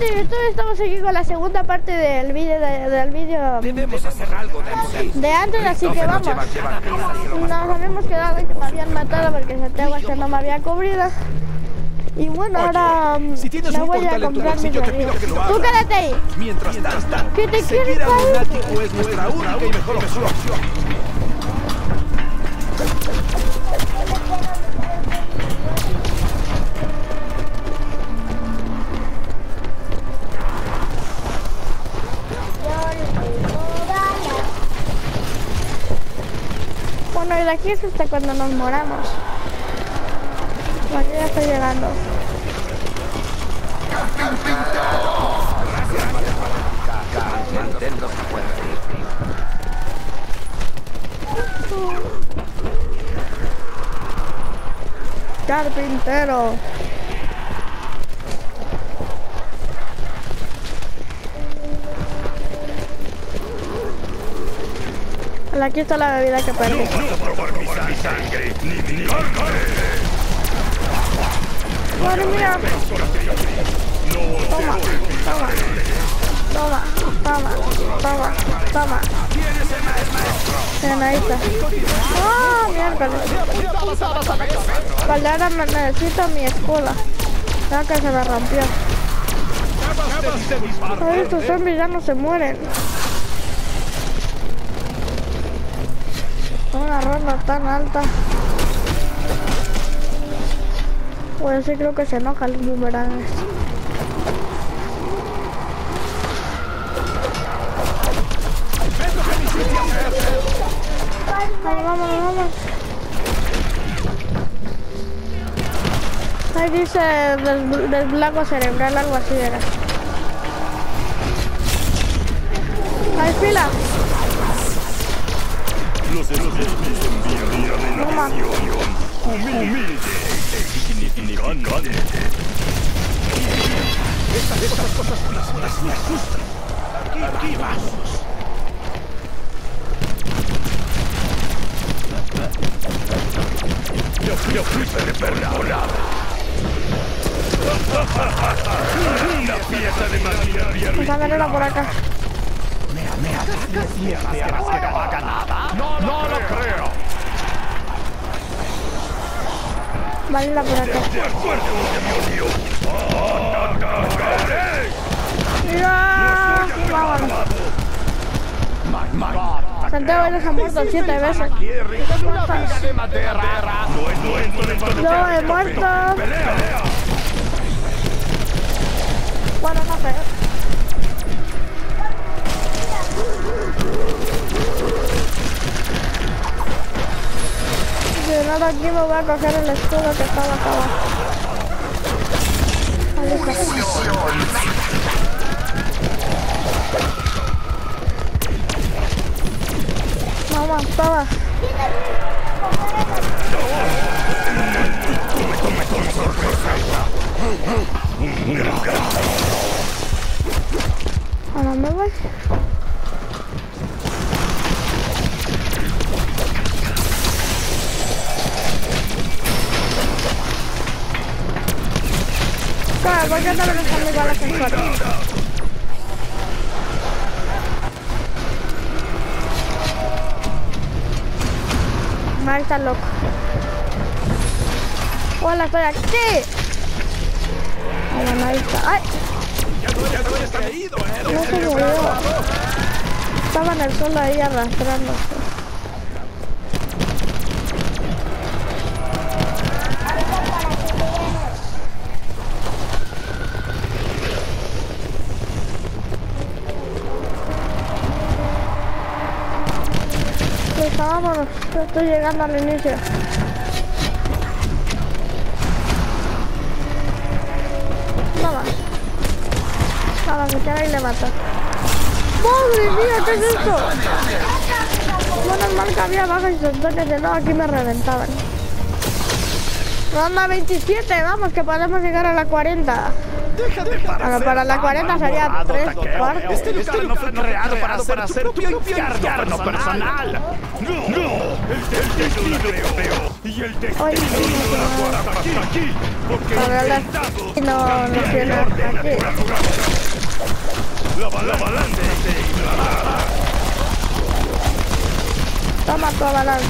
YouTube, estamos aquí con la segunda parte del vídeo Debemos hacer algo de antes, así que vamos. Nos habíamos quedado en que me habían matado porque Santiago este no me había cubrido. Y bueno, ahora si tienes me un voy a portal en tu comprar mis bolsillo, te pido amigos. que lo Tú abras. quédate ahí. Mientras tanto, ¿Qué te seguir quieres a caer? Lunático es nuestra única y mejor opción. Bueno, y de aquí es hasta cuando nos moramos. Bueno, ya estoy llegando. Nintendo se puede ir. Carpintero. Aquí está la bebida que perdí. Madre mía. Toma, toma, toma, toma, toma, toma. Bien, ahí está. ¡Ah, miércoles! Vale, ahora necesito mi escuela. Ya que se me rompió. Ay, estos zombies ya no se mueren. Una ronda tan alta. Pues sí, creo que se enoja el boomerang. Vamos. Ahí dice desblaco cerebral, algo así era. ¡Hay fila! Los enviarían la Toma. humilde e insignificante. Estas cosas me asustan. Aquí vamos. Yo fui perdonada. Una pieza de magia. Pues a ver, era por acá. No lo creo. Vale, era por acá. De acuerdo, demonio. ¡Mira! Vámonos. Santiago ya se ha muerto 7 veces. Yo he muerto. Bueno, no sé. De nada, aquí me voy a coger el escudo que estaba acá abajo. Ahí está. Vamos, toma. ¿A dónde voy? Claro, ¿por qué no me están igual a ascensor? Ahí está loco. Hola, estoy aquí. Bueno, ahí está. ¡Ay! Ya no habías caído, No se murió. Estaba en el suelo ahí arrastrándose. Pues vámonos, estoy llegando al inicio. Vamos, que ahora y le mata. ¡Madre mía, qué es esto! Menos mal que había bajas instantáneas, de no, aquí me reventaban. Ronda 27, vamos, que podemos llegar a la 40. Bueno, para la 40 sería 3 cuartos. Este lugar no fue creado para ser tu propio infierno personal. No, el destino creo. Y el destino Ay, no lo hará hasta aquí. Porque para he la... intentado No, no cambiar tiene el orden aquí. natural. La balance. Toma tu balance.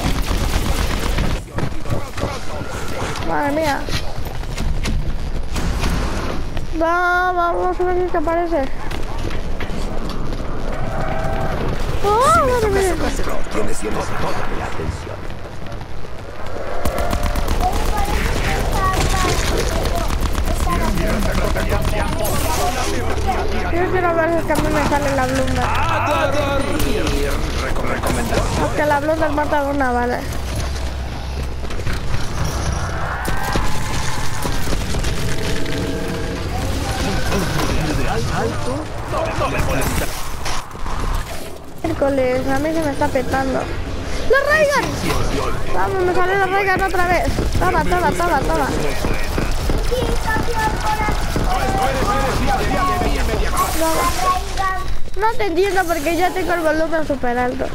Madre mía. No, vamos a ver si te aparece. ¡Oh, madre mía! Tienes toda la atención. Yo quiero ver si a mí me sale la blunda. Porque la blunda mata a una, vale. Miércoles, a mí se me está petando. ¡La Raygan! Vamos, me salió la Raygan otra vez. Toma. No te entiendo porque ya tengo el volumen súper alto.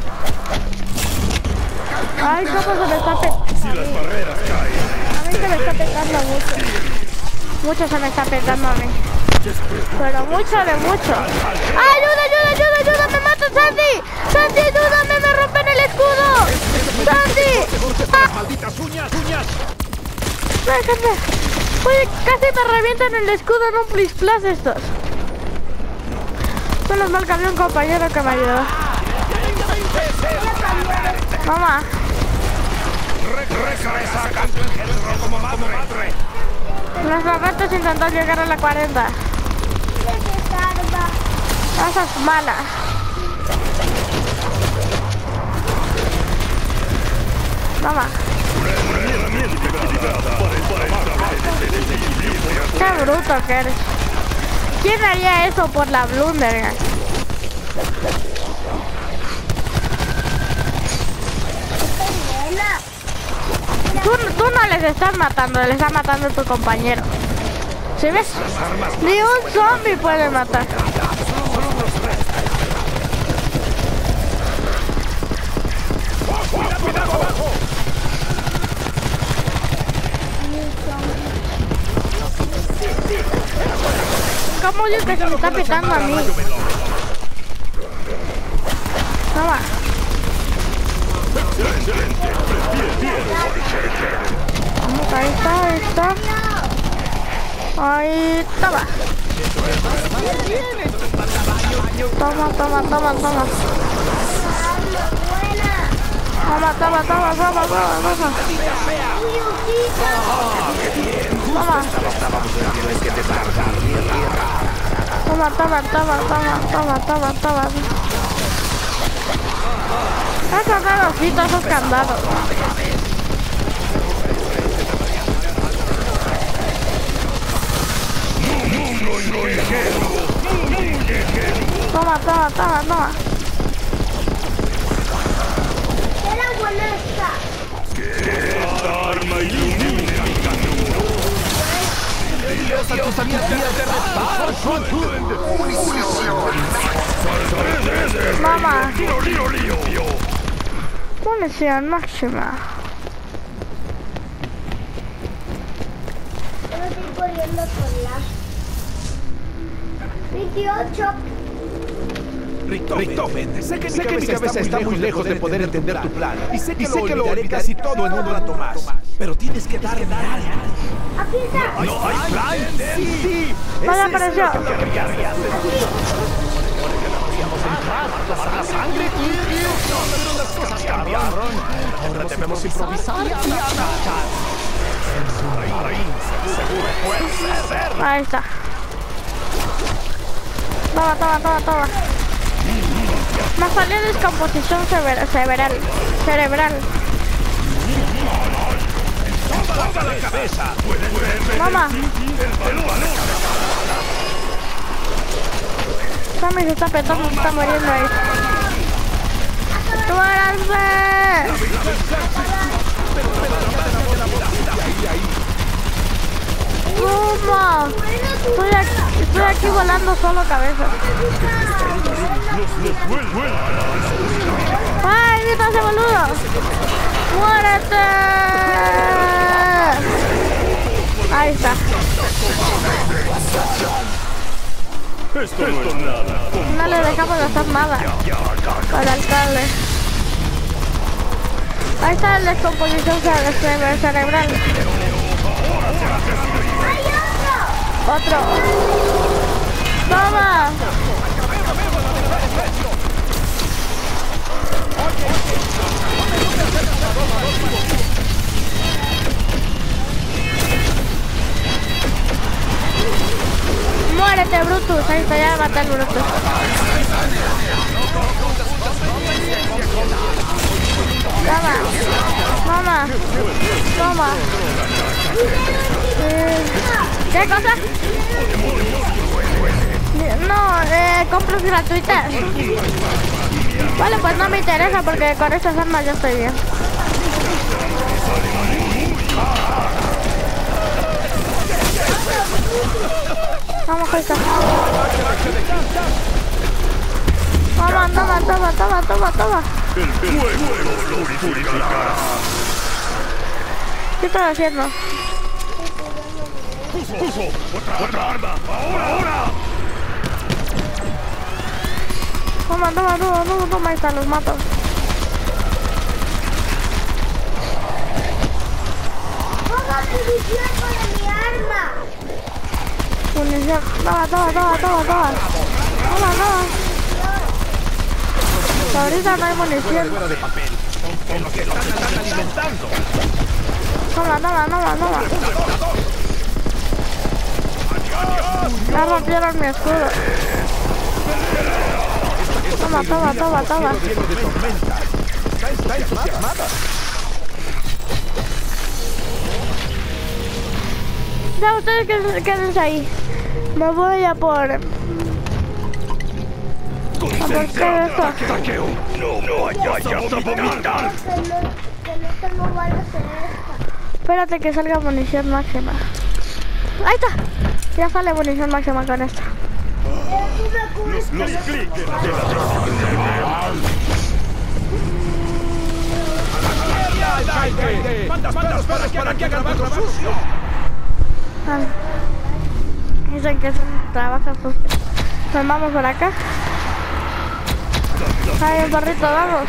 Ay, cómo se me está petando. Si las barreras caen. A mí se me está petando mucho. Mucho se me está petando a mí. Pero mucho de mucho. ¡Ayuda! ¡Me mata Sandy! ¡Sandy, ayúdame! ¡Me rompen el escudo! ¡Sandy! ¡Malditas uñas! ¡Déjame! Oye, casi me revientan el escudo en un Please Plus estos. Menos mal que había un compañero que me ayudó. Mamá. Como madre. Nuestro reto es intentar llegar a la 40. Esa es mala. Mamá. Qué bruto que eres. ¿Quién haría eso por la blunder? Tú no les estás matando, les está matando a tu compañero. ¿Sí ves? Ni un zombie puede matar. ¿Cómo yo que se me está pitando a mí? Toma. Vamos, ahí está. Ahí, toma. Toma. Toma. Han sacado así todos esos candados. Toma. Era buena esta. Esta arma ilumina mi camino. Dios a tus amigas Mamá. Lío. Munición máxima. Yo estoy corriendo con las 28. Richtofen, sé que mi cabeza está muy lejos de poder entender tu plan. Y sé que lo olvidaré casi todo en un rato más. Pero tienes que darme algo. Aquí está. No hay plan. Sí. Vaya, apareció. La sangre pero las cosas cambiaron. Ahora debemos improvisar y atacar. Ahí está. Toma. Me salió descomposición cerebral. ¡Baja la cabeza! Mamá. Sammy se está petando, se está muriendo ahí. ¡Muéranse! ¡Toma! Estoy aquí volando solo cabeza. ¡Ay, mira ese boludo! ¡Muérete! Ahí está. Esto no es nada. No le dejamos de hacer nada al alcalde. Ahí está la descomposición cerebral. Otro. ¡Toma! ¡Muérete, Brutus! Ahí está, ya mata al Brutus. Toma, toma, toma. ¿Qué cosa? No, compras gratuitas. Vale, pues no me interesa porque con estas armas yo estoy bien. Vamos, Costa. Toma, toma, toma, toma, toma, toma. El fuego lo purificará. ¿Qué estás haciendo? ¡Uso! ¡Otra arma! ¡Ahora! Toma, toma, toma, toma, toma, ahí están, los mato. Ponga munición para mi arma. Munición. Toma, toma, toma, toma, toma. Toma, toma. Ahorita no hay munición. Toma, toma, toma, toma. Ya rompieron mi escudo. Toma, toma, toma, toma. Está entusiasmada. Ya, ustedes quédense ahí. Me voy a por... ¿Por qué esto? ¡Saqueo! ¡No vayas a vomitar! Que no tengo balas en esta. Espérate que salga munición máxima. Ahí está. Ya sale munición máxima con esto. Los clics de la decisión. ¡Mandas para que hagan trabajo sucio! Dicen que trabaja sucio. Nos vamos por acá. Ay, el barrito, vamos.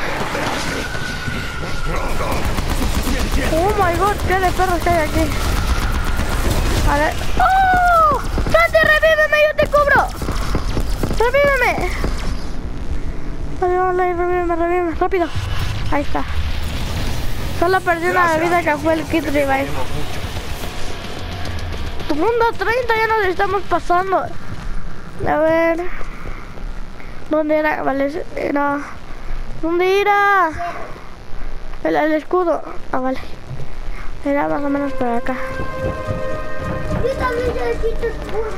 Oh my god, qué de perros que hay aquí. A ver. ¡Oh! ¡Santi, revíveme! ¡Yo te cubro! ¡Revíveme! Revíveme, rápido. Ahí está. Solo perdí una bebida que fue el kit revive. Mundo 30, ya nos estamos pasando. A ver. ¿Dónde era? Vale, era... ¿Dónde era? El escudo. Ah, vale. Era más o menos por acá. Yo también necesito escudo.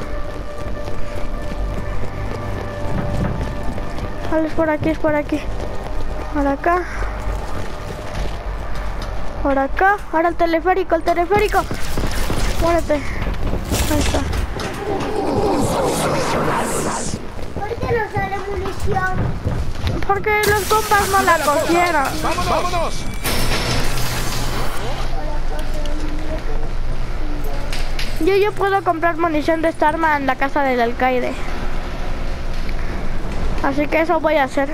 Vale, es por aquí, es por aquí. Por acá. Por acá. Ahora el teleférico, el teleférico. Muérete. Ahí está. ¿Por qué no sale munición? Porque los compas no la cogieron. ¡Vámonos! Yo puedo comprar munición de esta arma en la casa del alcaide. Así que eso voy a hacer.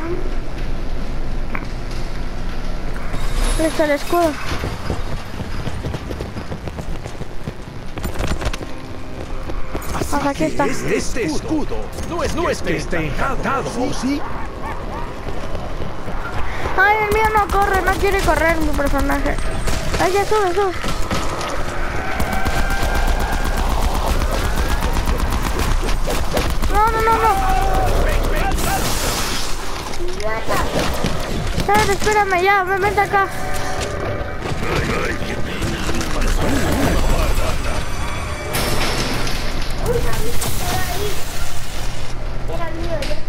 Listo el escudo. Aquí está. Este escudo no es que esté encantado, ¿sí? Ay, el mío no corre, no quiere correr mi personaje. Ay, ya sube, sube. No. Espérame ya, vente acá. Era mío, ya.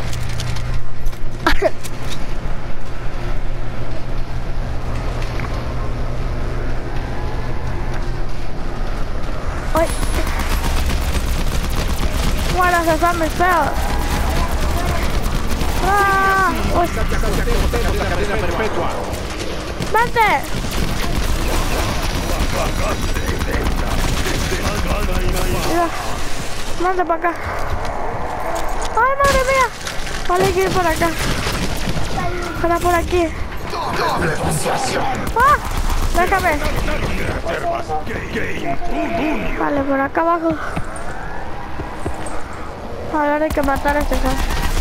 Ay. Mueras de zombies feos. ¡Ah! Uy. La cadena perpetua. ¡Vente! Mira, manda para acá. Vale, hay que ir por acá. Para por aquí. ¡Ah! Déjame. Vale, por acá abajo. Ahora hay que matar a este cara.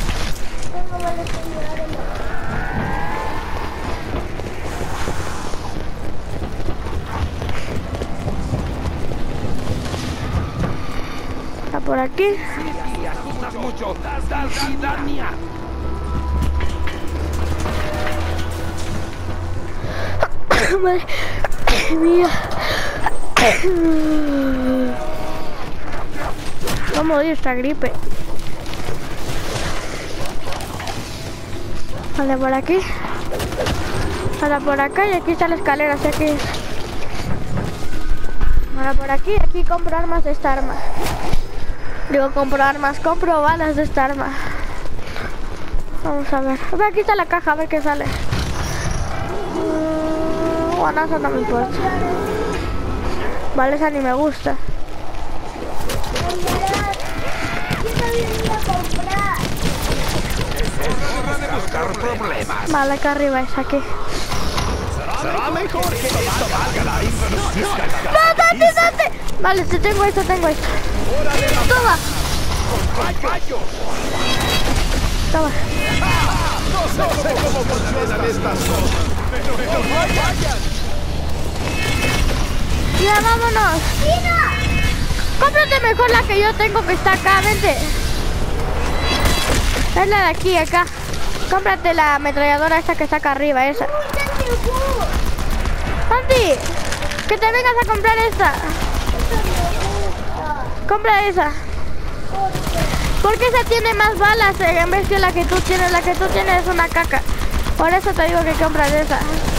Está por aquí. Mucho. Madre mía. ¿Cómo odio esta gripe? Vale, por aquí. Ahora por acá y aquí está la escalera, así que... Ahora por aquí, aquí compro armas de esta arma. Digo, compro armas, compro balas de esta arma. Vamos a ver. Aquí está la caja, a ver qué sale. Bueno, eso no me importa. Vale, esa ni me gusta. Vale, acá arriba es aquí. Será mejor que esto valga la inversión. ¡No, date! Vale, tengo esto. Toma. Toma. No sé cómo funcionan estas cosas. Pero vayan. Ya, vámonos. Cómprate mejor la que yo tengo que está acá, vente. Es la de aquí, acá. Cómprate la ametralladora esa que está acá arriba, esa. Santi, que te vengas a comprar esta. Compra esa. Porque esa tiene más balas en vez de la que tú tienes. La que tú tienes es una caca. Por eso te digo que compras esa.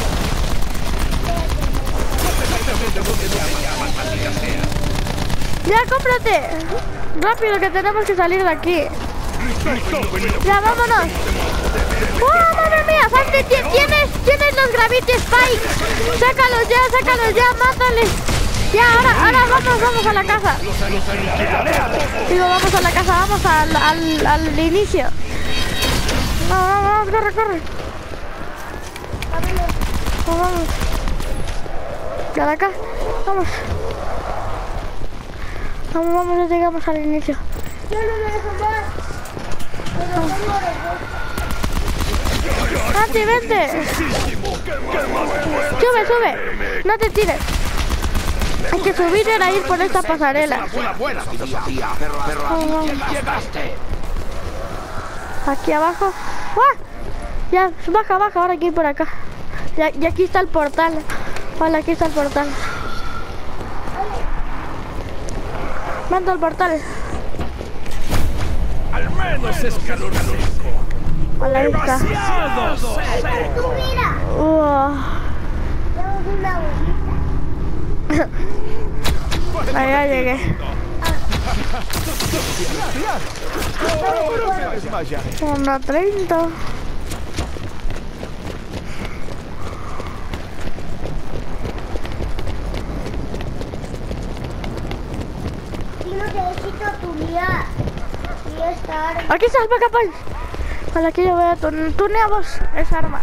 Ya, cómprate. Rápido, que tenemos que salir de aquí. Ya, vámonos. ¡Oh, madre mía! Santi, tienes los Gravity Spikes. Sácalos ya, mátales. Ya, ahora vamos a la casa. Digo, vamos a la casa, vamos al inicio. Vamos, corre. Vamos. Ya de acá, vamos. Vamos, ya llegamos al inicio. Yo no me dejo más. Santi, vente. Sube. No te tires. Hay que subir y ir por esta pasarela. Buena filosofía, pero llegaste. Aquí abajo. ¡Ah! Ya, baja, ahora hay que ir por acá. Y aquí está el portal. Vale, aquí está el portal. Manda el portal. Al menos es caloroso. Vale, ahí está. Tú mira. Tengo una bolita. Ahí ya llegué. 1:30. Necesito tunear. Y esta arma. Aquí está el backup. Vale, aquí yo voy a tuneamos esa arma.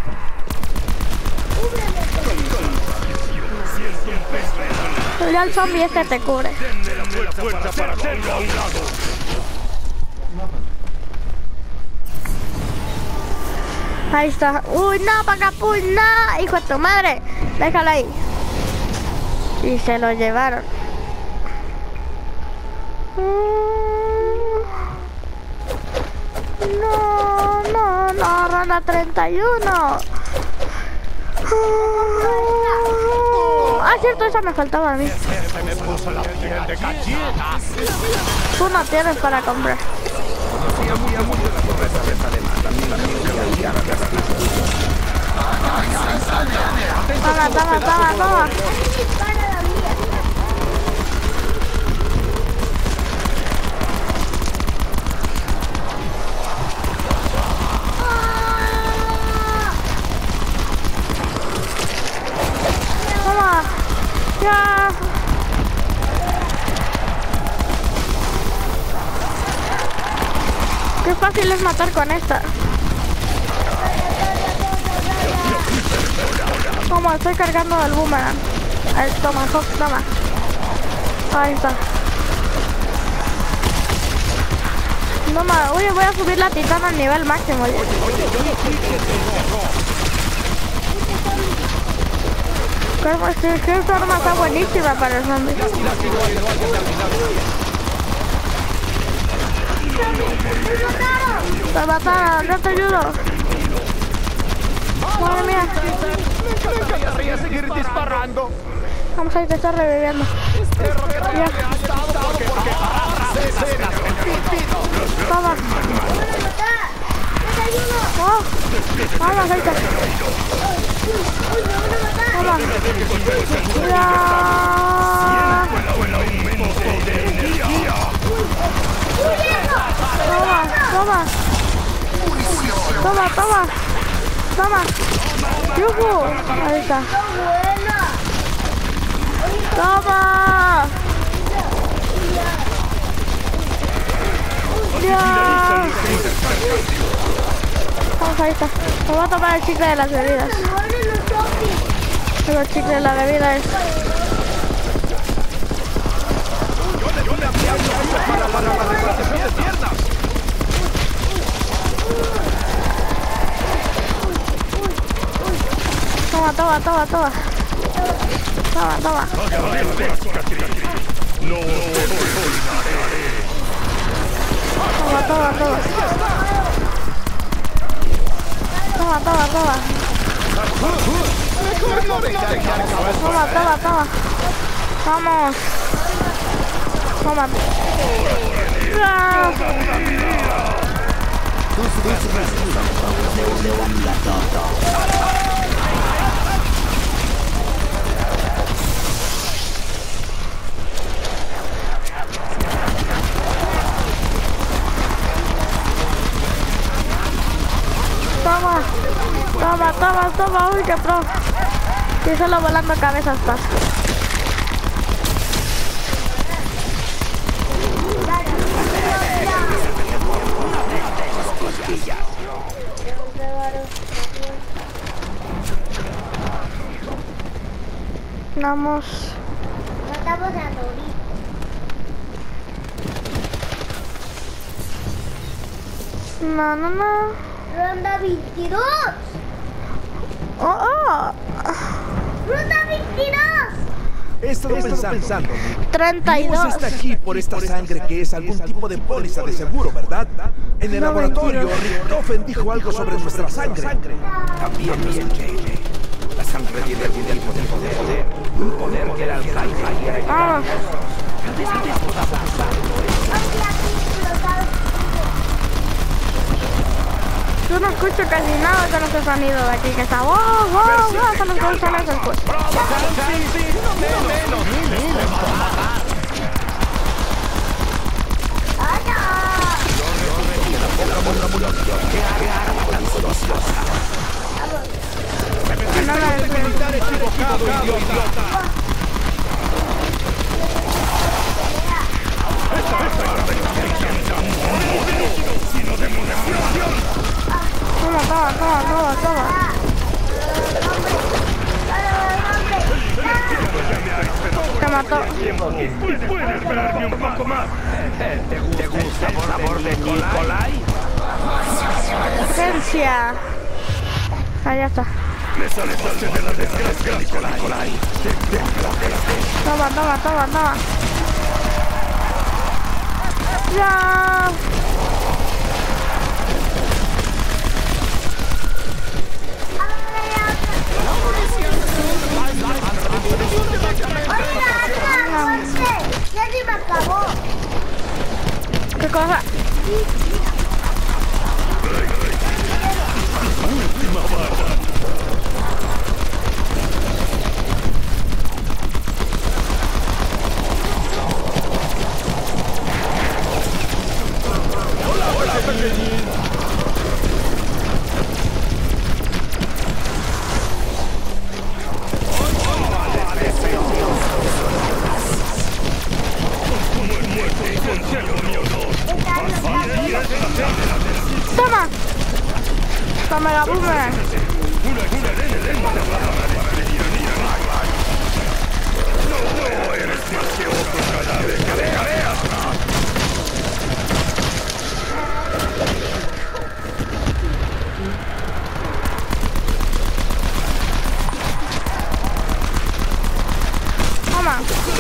Ya el zombie este te cubre. Ahí está. Uy, no, Pacapuy, no. Hijo de tu madre. Déjalo ahí. Y se lo llevaron. No, ronda 31. Ah, cierto, esa me faltaba a mí. Me puso la piel de gallina. Tú no tienes para comprar. Toma. Ya. Qué fácil es matar con esta. Toma, estoy cargando el boomerang. Toma, Hawk, toma. Ahí está. Toma, oye, voy a subir la titana al nivel máximo. Esta arma está buenísima para el zombie. Me mataron, yo te ayudo. Madre mía. Me encantaría seguir disparando. Vamos a ir, te está reviviendo. Ya. Toma. Oh. Vamos, ahí está. Toma. Toma. Toma, toma. Toma. ¡Yuhu! Ahí está. ¡Toma! ¡Ya! Vamos, ahí está. Me voy a tomar el chicle de las bebidas. El chicle de la bebida es... Toma, toma, toma, toma. Toma, toma. Toma, toma, toma. Toma, toma, toma. Toma, toma, toma. Vamos. Toma. Toma, toma, toma, toma, uy, qué pro. Y solo volando cabezas pasa. Vamos. Matamos a Nori. No, no, no. Ronda 22. Oh. Ronda 22. He estado pensando. 32. Gus está aquí por esta sangre que es algún tipo de póliza de seguro, ¿verdad? En el laboratorio, Rick Coffen dijo algo sobre nuestra sangre. También lo escuché. La sangre tiene algún tipo de poder. Un poder que el Alzheimer. Vamos. Yo no escucho casi nada con ese sonido de aquí que está. ¡Wow! Hasta los consoles del juego. Militar equivocado, idiota. Toma. Te mató. ¿Puedes esperarme un poco más? ¿Te gusta el sabor de Nikolai? Urgencia. Ahí ya está. Me salvaste de la desgracia, Nikolai. Toma. Ya. Ya se me acabó. ¿Qué cosa? Muerte y consejo mío, no. Toma. Toma la boomerang. No eres más que otro cadáver. ¡Cabea! Toma.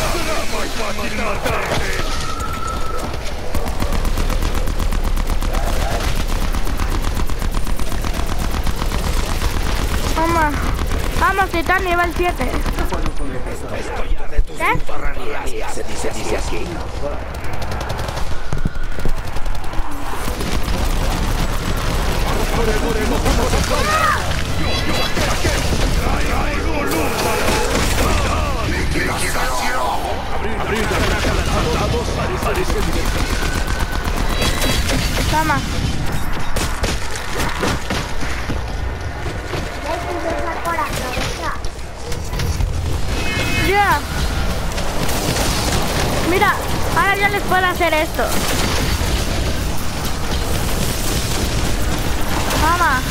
Toma. Vamos, Titán, nivel 7. ¿Qué? Se dice así. Toma. Ya. Mira, ahora ya les puedo hacer esto. Toma.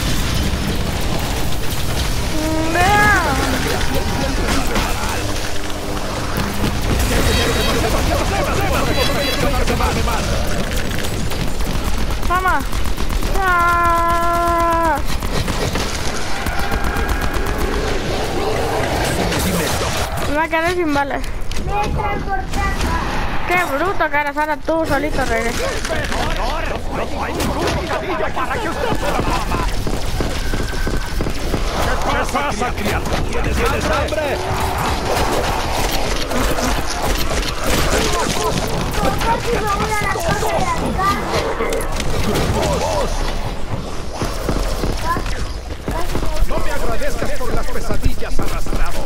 Toma. ¡Ah! Me va a quedar sin balas. Qué bruto que eres, ahora tú solito regresas. No hay ningún bocadillo para que usted se lo coma. ¿Qué pasa, criatura? ¿Tienes hambre? No me agradezcas por las pesadillas, arrastrado.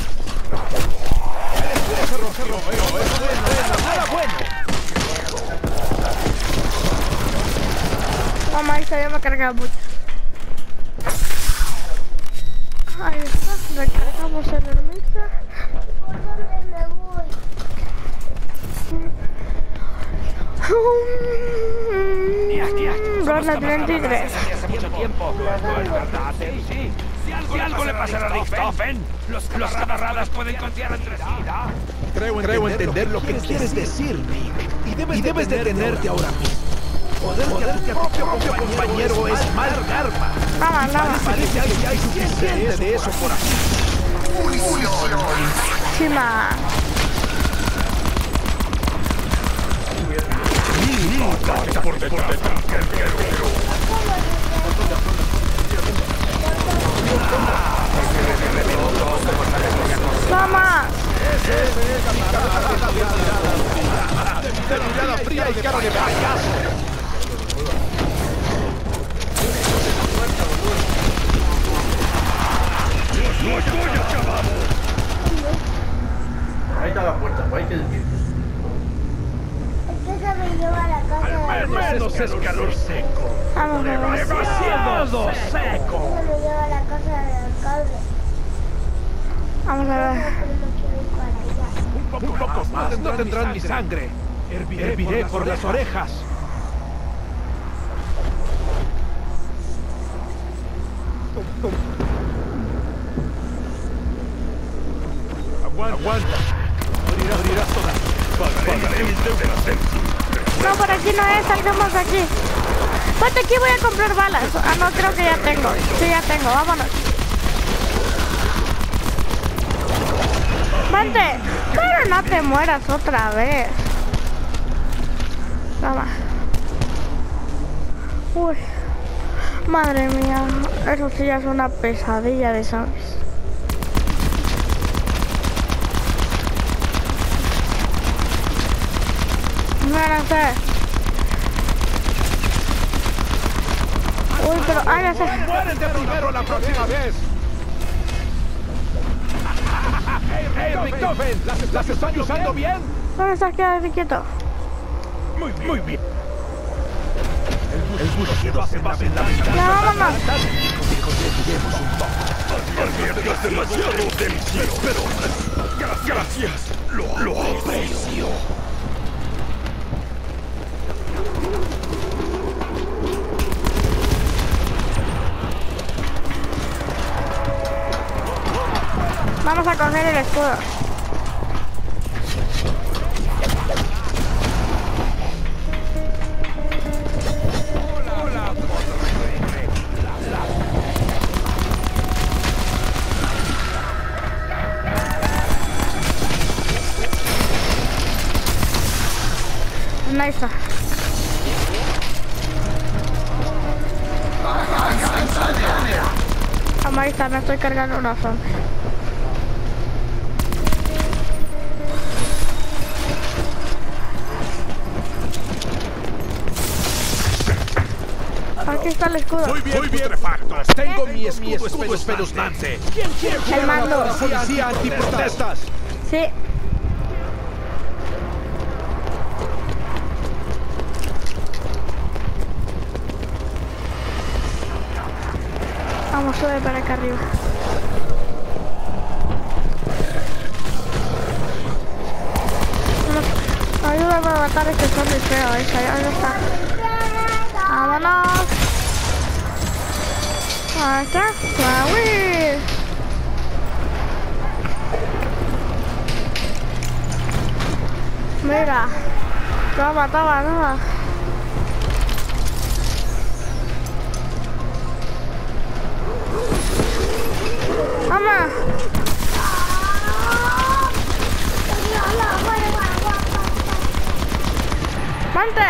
El escudo se rompió. Nada bueno. Mamá, ahí se me ha cargado mucho. Ahí está, recargamos el ermita. ¿Por dónde me voy? Ronda 33. Hace mucho tiempo. No es verdad, sí. Si algo le pasara a Richthofen, los camaradas pueden confiar entre sí, ¿no? Creo entender lo que quieres decir, Nick. Y debes detenerte ahora mismo. Joderte a tu propio compañero es mal karma. Vamos. Parece que hay suficiente de eso por aquí. Chima. Por detrás. Toma. De mirada fría y cara de payaso. ¡No estoy acabado! Ahí está la puerta, hay que decir. Esta me lleva a la casa Al menos es calor seco. Vamos a ver. ¡Demasiado seco! Esta me lleva a la casa del alcalde. Vamos a ver. Pero no quiero ir para allá. Un poco más. No tendrán mi sangre. Herviré por las orejas. Aguanta. Abrirás todas. No, por aquí no es, salgamos de aquí. Ponte aquí, voy a comprar balas. Ah, no, creo que ya tengo. Sí, ya tengo, vámonos. Ponte. Pero no te mueras otra vez. Toma. Uy. Madre mía. Eso sí ya es una pesadilla de zombies. Muéranse. Uy, pero hágase. ¡Muérete primero la próxima vez! ¡Hey, Richthofen! ¿Las están usando bien? ¿Dónde estás? Quédate quieto. Muy bien. El búsqueda se basa en la vida. Ya, vámonos. Es demasiado delicioso, pero gracias. Lo aprecio. Vamos a coger el escudo. Nice. Ahí está, me estoy cargando una zona. Aquí está el escudo. Muy bien, putrefactos. Tengo mi escudo espeluznante. ¿Quién quiere El mando. policía antiprotestas? Sí. Vamos, sube para acá arriba. Ayúdame a matar a este zombie feo, ahí está. Vámonos. Acá. ¡Uy! Mira. Toma. ¡Mamá! ¡Mante!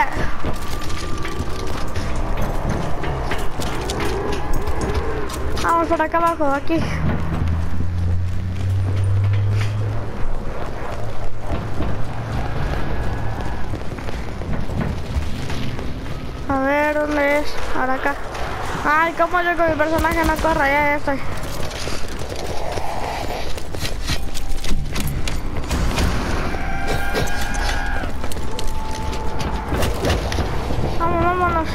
Vamos por acá abajo, aquí. A ver, ¿dónde es? Ahora acá. Ay, cómo yo con mi personaje no corre, ya estoy. Vámonos.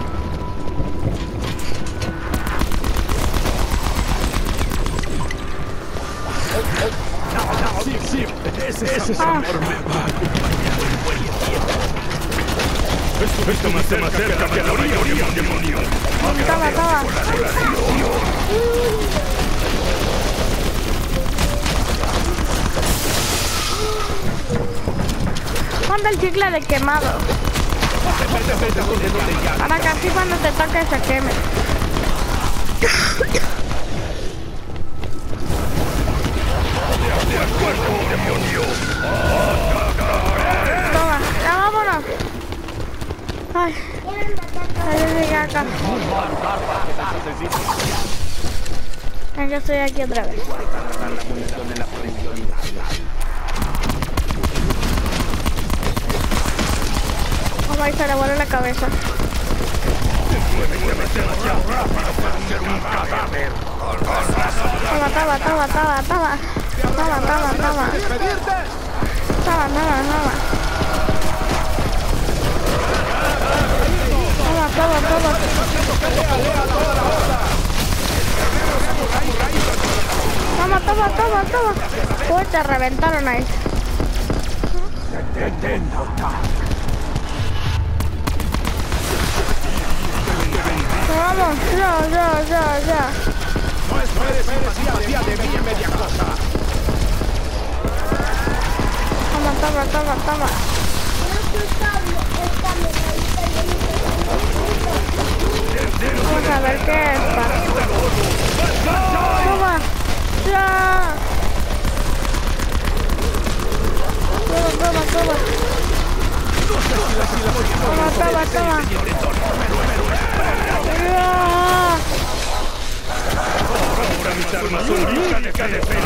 Sí, ese sabor me va a acompañar el buen tiempo. Esto más cerca que la orilla, demonio. Toma. Ponte el chicle de quemado. Para que así cuando te toque se queme. Toma, ya vámonos. Ay, ya llegué acá. Ya estoy aquí otra vez. Vamos a ir, se le vuelve la cabeza. Toma. Toma. Uy, te reventaron ahí. Vamos, ya. No esperes simpatía de media cosa. Toma. Vamos a ver qué es. Toma, ya. Toma. Ahora mis armas son libres de pelo.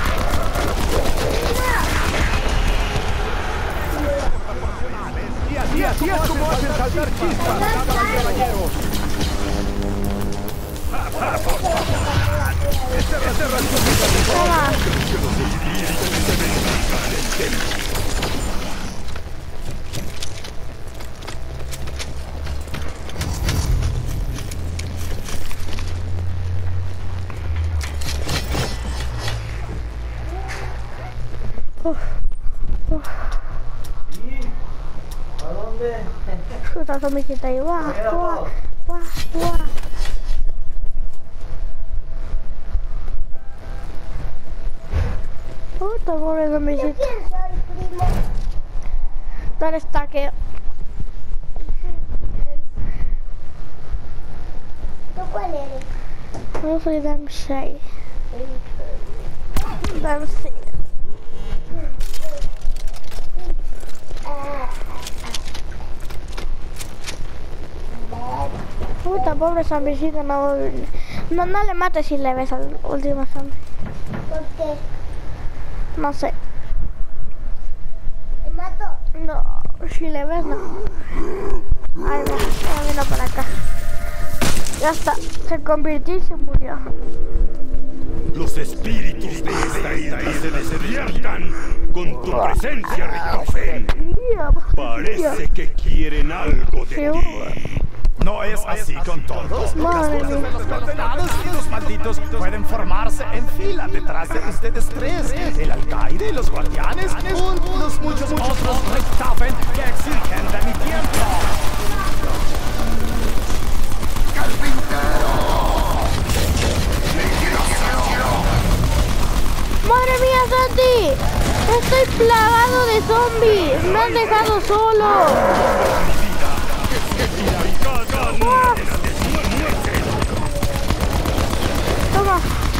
Y así es como hacen saltar chispas, caballeros. Toma. ¿A dónde? Puta zombicita ahí, guau. zombicito. ¿Quién soy, primo? Tú eres Taqueo. ¿Tú cuál eres? Yo soy Dempsey. Dempsey. Puta, pobre zombicito, no le mates si le ves al último zombie. ¿Por qué? No sé. ¿Me mato? No, si le ves no. Ahí va, ya vino para acá. Ya está, se convirtió y se murió. Los espíritus de esta isla se despiertan con tu presencia, Richtofen. Parece que quieren algo de ti. ¿No es así con todos? Las Madre fuerzas de mía. los condenados y los malditos pueden formarse en fila detrás de ustedes tres. El alcaide, los guardianes y los muchos otros Richtofen que exigen de mi tiempo. ¡Madre mía, Santi! ¡Estoy plagado de zombies! ¡Me han dejado solo! ¡Ah! Toma.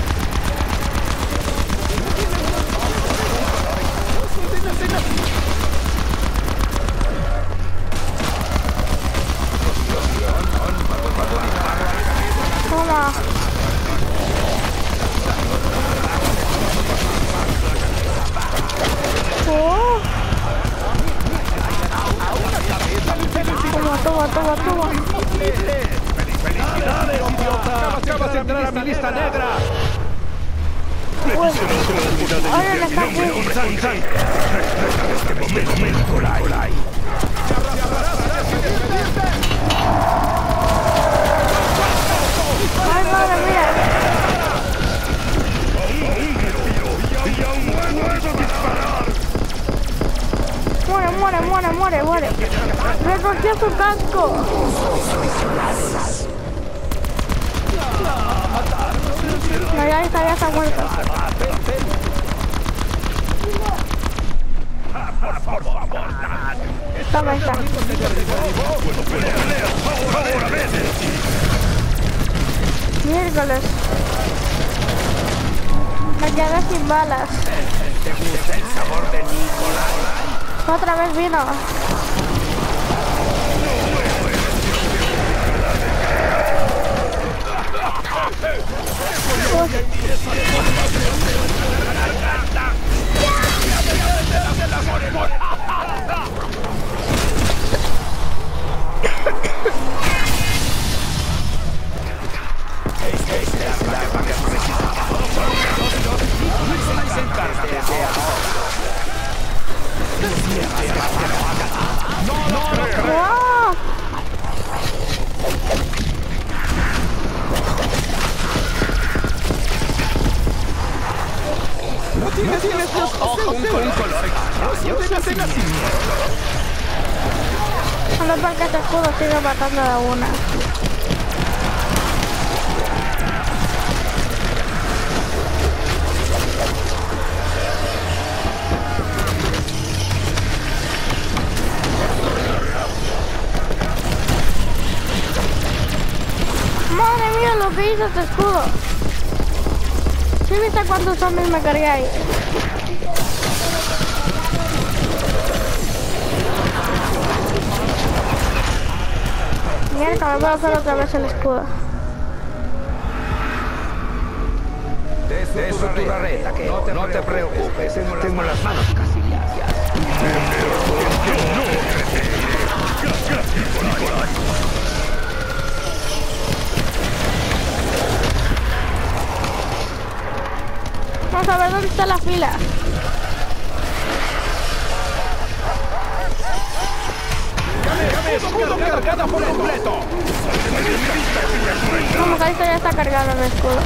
Toma. Oh. Toma. ¡Felicidades, idiota! ¡Acabas de entrar a mi lista negra! Ahora le está aquí. Este momento, Nikolai. Ay, madre mía. Y aún puedo disparar. Muere. Recogió su casco. No, ya está muerto. Toma esta. Miércoles. Me quedé sin balas. ¿Te gusta el sabor de Nikolai? Otra vez vino. ¡No! No tienes los ojos de un color extraño de nacimiento. A no ser que este escudo sigue matando de una. Madre mía, lo que hizo este escudo. ¿Sí viste cuántos zombies me cargué ahí? Mira, me voy a hacer otra vez el escudo. De eso tu rareta, que no te preocupes. Tengo las manos casi limpias. Vamos a ver dónde está la fila. ¡Escudo cargado por completo! Vamos, ahí ya está cargado el escudo.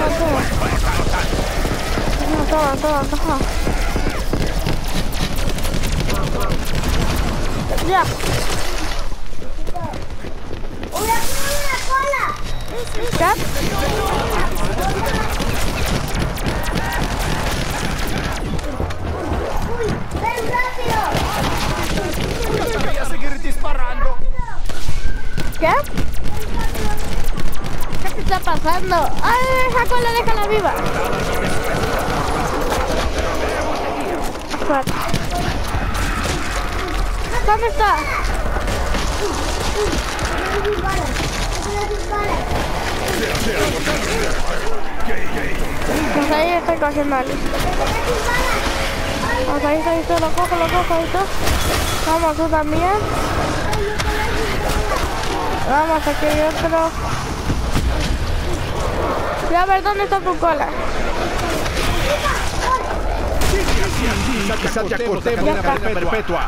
Toma. Ya. ¡Una cola! ¿Ya? ¡Uy! ¡Ven rápido! Voy a seguir disparando. ¿Qué? ¿Qué te está pasando? ¡Ay, esa cola, déjala viva! Espera. ¿Dónde está? Pues ahí estoy cogiendo a Alice. Pues ahí está, lo cojo, ahí está. Vamos, tú también. Vamos, aquí hay otro. Voy a ver dónde está tu cola. Quizás te acostemos una perpetua.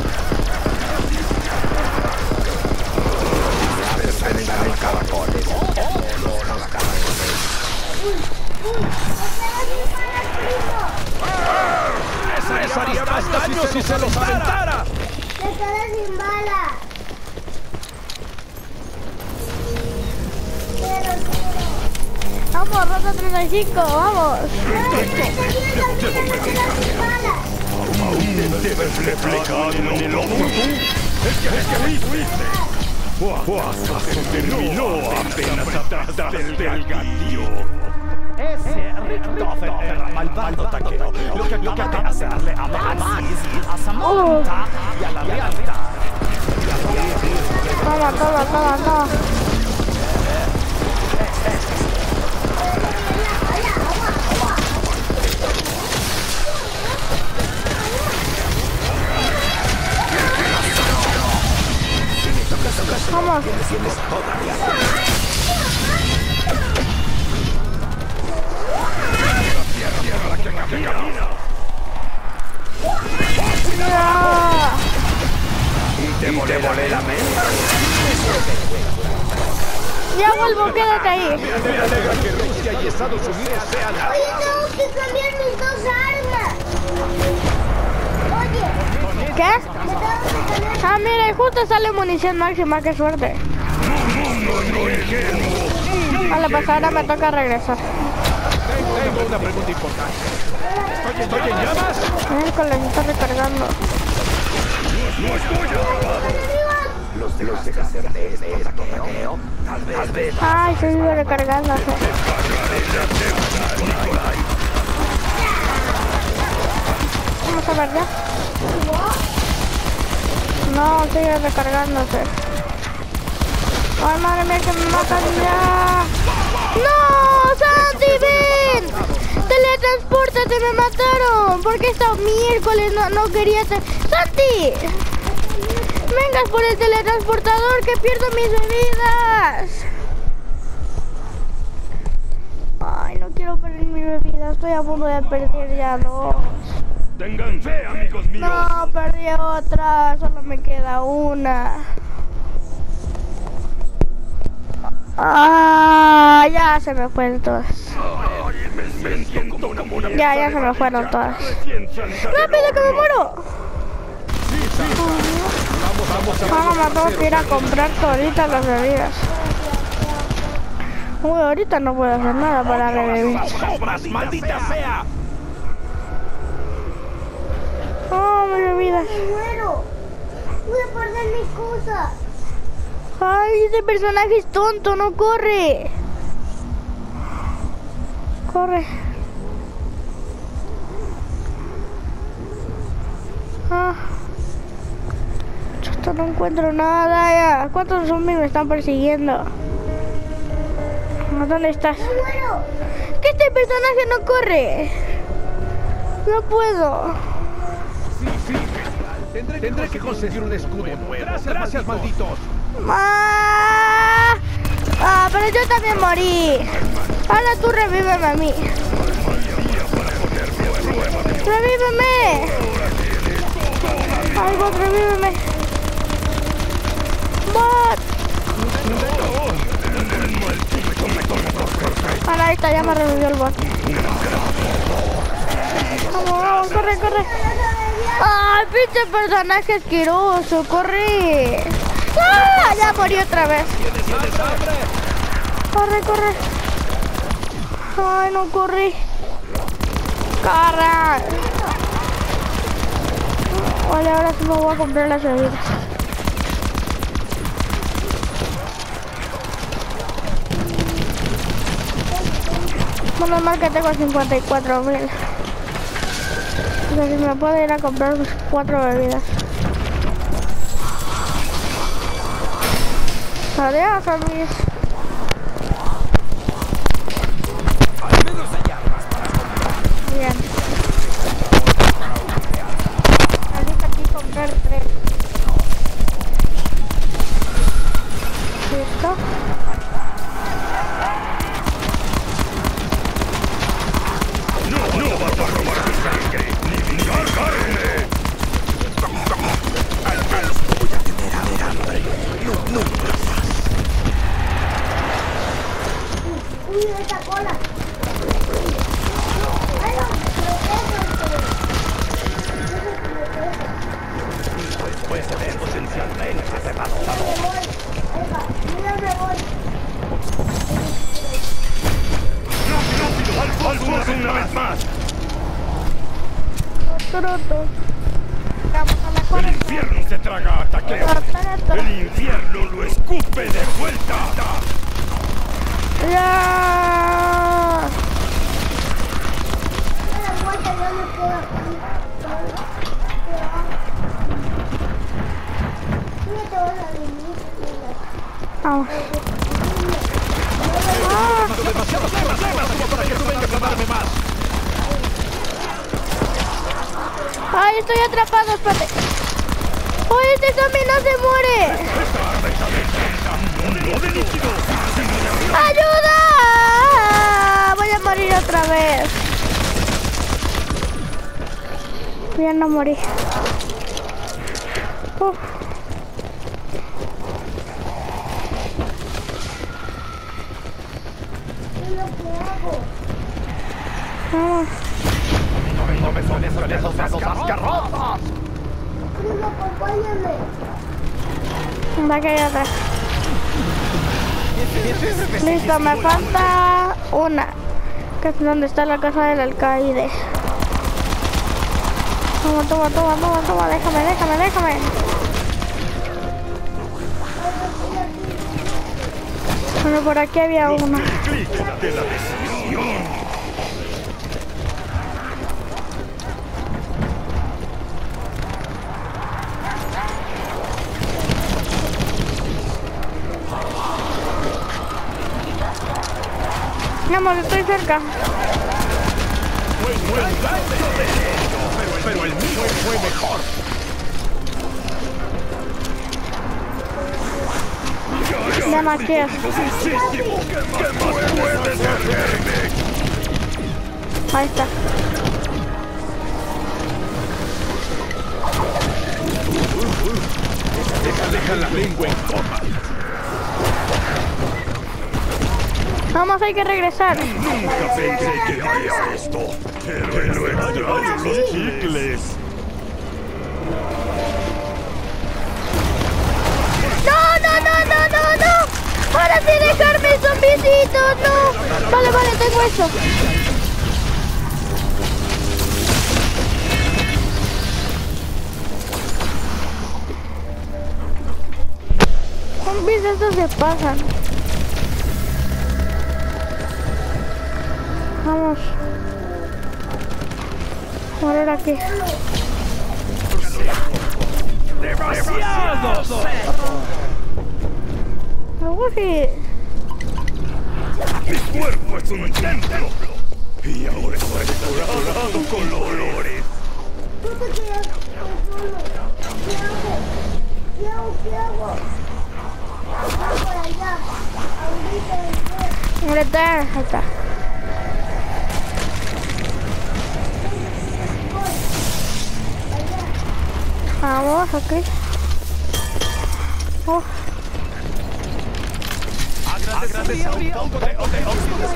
Eso haría más daño si se los aventara. ¡Se queda sin balas! Vamos, Rota 35, vamos. ¿Aún debes reflejar en el otro? Es que fuiste. Se terminó apenas atrás del gatillo. Ese Richtofen era malvado taquero. Lo que acaba de hacerle a Maxis, a Samantha y a la lealtad. Toma. Vamos. Te volé la mente. Ya vuelvo, quédate ahí. Me alegra que Rusia y Estados Unidos sean... Oye, tengo que cambiar mis dos armas. Oye, ¿Qué? me tengo que cambiar. Ah, mira, y justo sale munición máxima, qué suerte. Vale, pues ahora me toca regresar. Tengo una pregunta importante. ¿Estoy en llamas? Miércoles, se está recargando. Los dejaste de este taqueo. Tal vez. Ay, se vive recargándose. Vamos a ver ya. No, sigue recargándose. Ay, madre mía, que me matan ya. ¡No! ¡Santi, ven! ¡Teletranspórtate! ¡Me mataron! Porque esta miércoles no quería... ¡Santi! ¡Vengas por el teletransportador, que pierdo mis bebidas! Ay, no quiero perder mi bebida. Estoy a punto de perder ya dos. Tengan fe, amigos míos. No, perdí otra. Solo me queda una. Ah, ya se me fueron todas. Me siento como una Ya se me fueron todas. ¡Rápido, que me muero! Vamos, tengo que ir a comprar ahorita las bebidas. Uy, ahorita no puedo hacer nada para revivir. ¡Maldita sea! Oh, mi bebida. Me muero. Voy a perder mis cosas. Ay, ese personaje es tonto, no corre. Corre. Ah. Chuta, no encuentro nada ya. ¿Cuántos zombies me están persiguiendo? ¿Dónde estás? Me muero. ¿Qué este personaje no corre? No puedo. Tendré que conseguir un escudo nuevo. Gracias, malditos. Ah, pero yo también morí. Ahora tú revíveme a mí. ¡Revíveme! ¡Ay, bot, revíveme! ¡Bot! Ahora ahí está, ya me revivió el bot. Vamos, corre. ¡Ay, pinche personaje asqueroso! ¡Corre! ¡Ah! Ya morí otra vez. ¡Corre, corre! ¡Ay, no corrí! ¡Corre! Vale, ahora sí me voy a comprar las bebidas. Menos mal que tengo 54.000. O sea, si me puedo ir a comprar 4 bebidas. Adiós, amigos. Bien. Vamos aquí a comprar 3. ¿Listo? No vas a robar mi sangre, ni mi carne. Al menos voy a tener hambre. No Uy, esa cola. Bueno, Pues se ve potencialmente devastador. mira, me voy. ¡Alfonso una vez más! Troto. Vamos a la El cuarta. infierno se traga a Taqueo. El infierno lo escupe de vuelta. ¡Ya! La vuelta yo me quedo aquí. Mira, te vas a venir. Vamos. Demasiados problemas como para que tú vengas a darme más. ¡Ay, estoy atrapado! ¡Espérate! ¡Ay, este zombie no se muere! ¡Ayuda! Voy a morir otra vez. Ya no morí. Vamos. No me sueles con esos dedos asquerosos. Primo, acompáñame. Va que hay otra. Listo, me falta una. Que es donde está la casa del alcaide. Toma, déjame. Bueno, por aquí había una. Clic de la decisión. Vamos, estoy cerca. Pero el mío fue mejor. Demasiado. Ahí está. Deja la lengua en coma. Vamos, hay que regresar. Nunca pensé que haría esto. Pero extraño los chicles. ¡No! ¡Ahora sí dejarme, zombicitos! ¡No! Vale, tengo eso. Zombies, estos se pasan. Vamos. Morir aquí. ¡Demasiado! Uy. Mi cuerpo es un templo. Y ahora estoy decorado con dolores. Tú te quedas solo. ¿Qué hago? Voy por allá. Ahorita Ahí está. Vamos, aquí. Oh.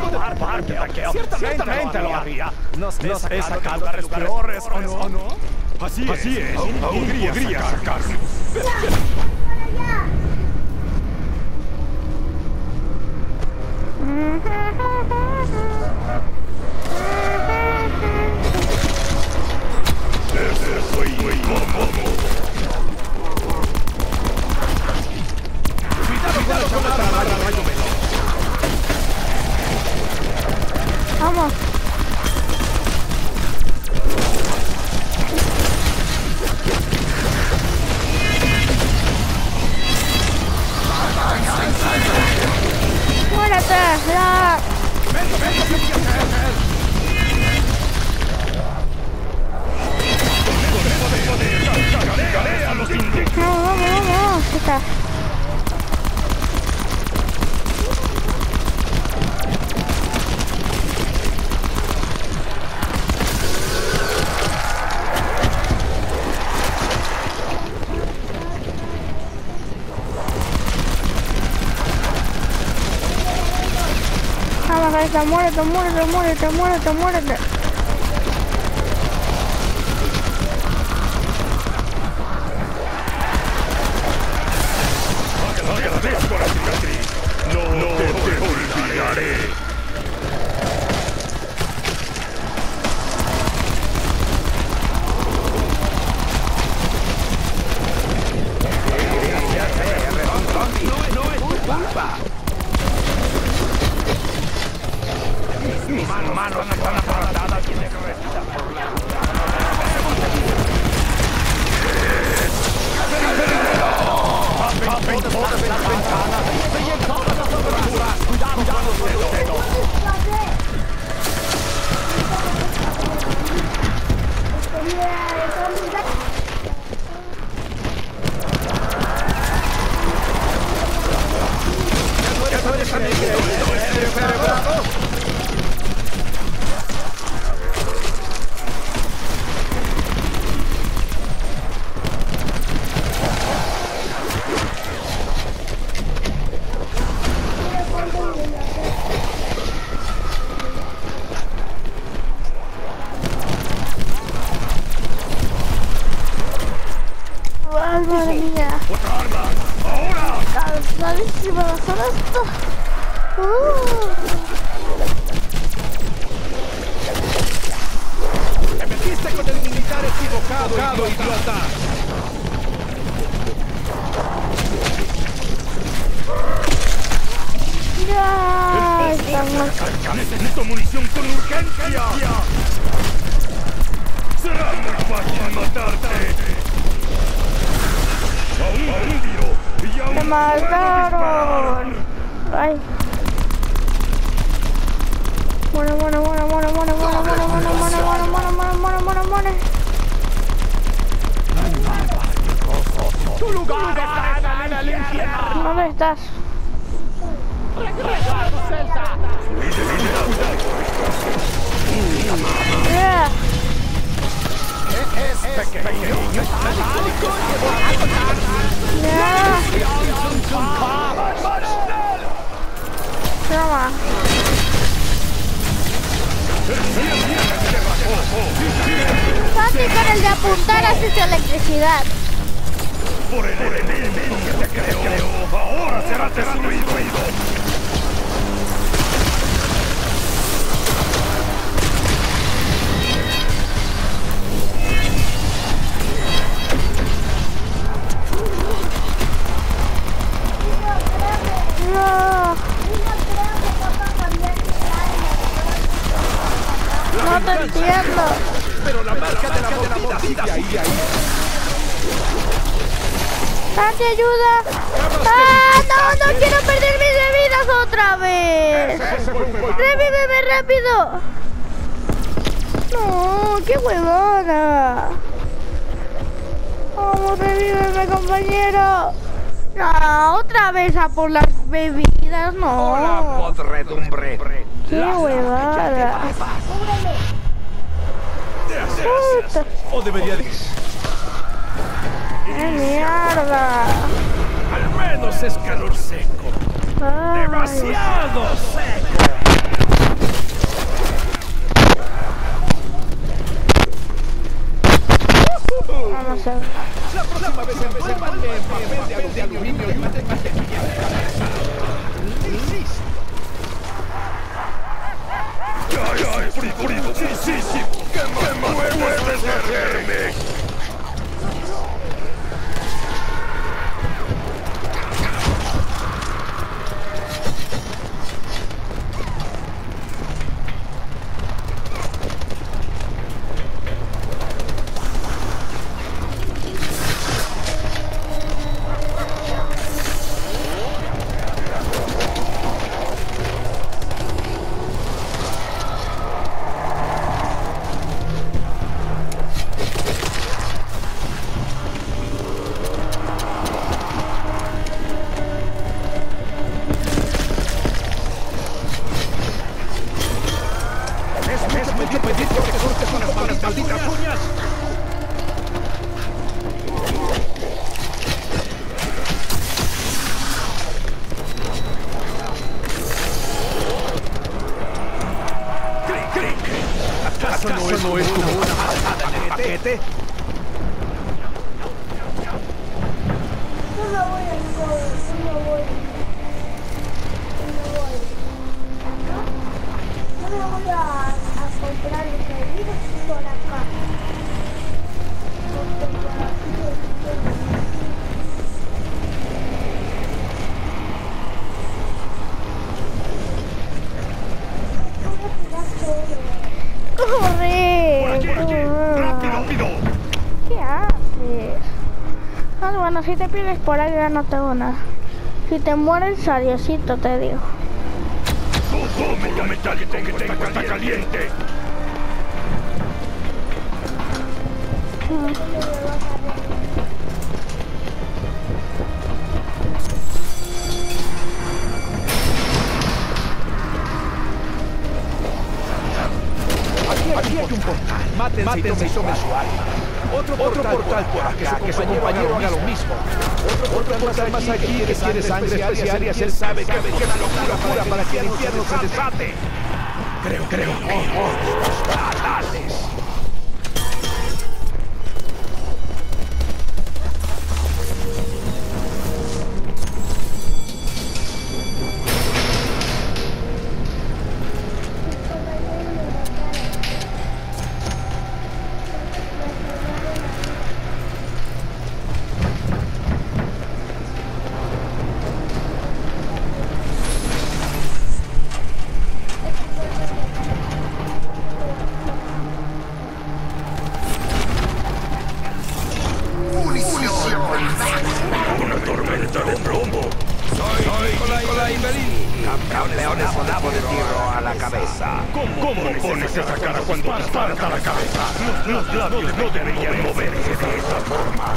Ciertamente lo haría. Nos he sacado a lugares peores, ¿o no? Así es. Aún podría sacarlo. Ese fue incómodo. Cuidado con la rayo veloz. Vamos. ¡Muérete! ¡Ya! Vamos. Está. Vamos, ahí está, muérete. Agradezco la cicatriz. No te olvidaré. No es tu culpa. Mis manos están aparatadas. Tiene que respirar por la ruta. Tapen todas las ventanas y en todas las aberturas. Cuidado con los dedos. Ay, madre mía. ¡Otra arma! ¡Ahora! Cansadísima de hacer esto. ¡Te metiste con el militar equivocado, idiota! Ya estamos. ¡Necesito munición con urgencia! ¡Será muy fácil matarte! ¡Aún un tiro! ¡Y aún ¡Me mataron! ¡Ay! Muere. ¡Tu lugar está en el infierno! ¿Dónde estás? ¡Regresa a tu celda! Yeah. Es pequeño, metálico y volando. Yeah. Toma. Fácil con el de apuntar así su electricidad. ¡Por el enemigo que te creo! ¡Ahora será destruido! No te entiendo. Pero la marca de la mordida sigue ahí. ¡Santi, ayuda! ¡Ah, no quiero perder mis bebidas otra vez! ¡Revíveme rápido! No, qué huevona. Vamos, revíveme, compañero. No, otra vez a por las bebidas, no. Hola, podredumbre. Qué huevada. Puta. O debería decir. ¡Qué mierda! Al menos es calor seco. Ay. ¡Demasiado seco! se ve. La próxima vez envuélvanme en papel de aluminio y una mantequilla en la cabeza. ¡Listo! ¡Ya es frigorífico! ¿Qué más puedes hacerme? ¿Acaso no es como una patada en el paquete? No me voy al juego, no me voy. No me voy a comprar los servicios por acá. Porque por aquí ¡Corre! ¡Rápido! ¿Qué haces? Ah, bueno, si te pierdes por ahí ya no tengo nada. Si te mueres, adiosito, te digo. Todo metálico que está caliente. Aquí hay un portal. Mátense y tomen su alma. Otro portal por acá, que su compañero haga lo mismo. Otro portal más aquí que tiene sangre especial y él sabe que la locura pura para que el infierno se desate. Creo. Fatales. Una tormenta de plomo. Soy Nicolai Bellini, campeones volado de tiro a la cabeza. ¿Cómo pones esa cara cuando disparas a la cabeza? Los labios no deberían moverse de esa forma.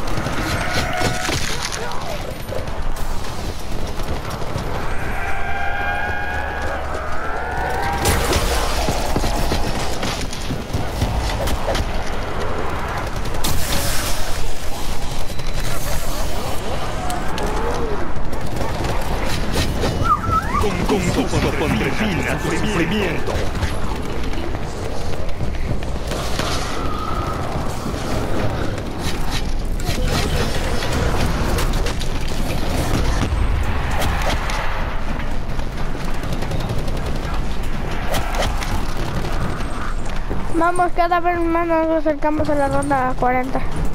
Con gusto pondré fin a tu sufrimiento. Vamos, cada vez más nos acercamos a la ronda 40.